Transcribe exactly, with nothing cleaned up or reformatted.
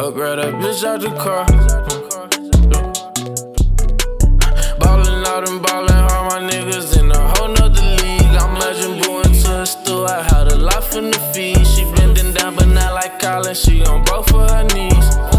Upgrade that bitch out the car. Ballin' out and ballin' hard, my niggas in a whole nother league. I'm Majin booing to a stool, I had a lot from the feed. She bending down but not like Colin, she on both of her knees.